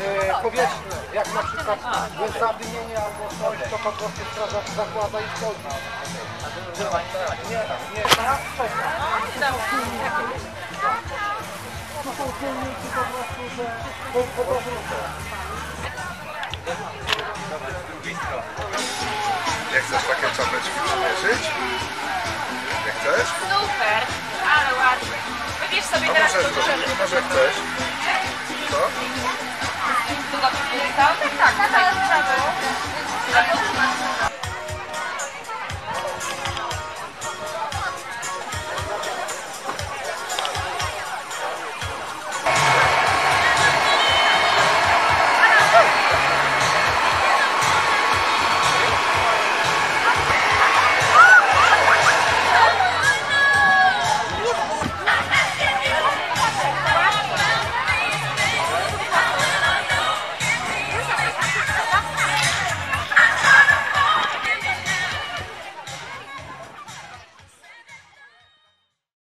powietrzne, jak na przykład zadymienie albo coś, to po prostu strażak zakłada i wchodzi. Nie, teraz to są dzielnicy po prostu, że po prostu. Nie chcesz takie czapeczki przymierzyć? Nie chcesz? Super, ale ładnie. Wybierz sobie No teraz może, to duże. może chcesz? Co? Długo by nie stał? Tak, tak, ale trzeba było.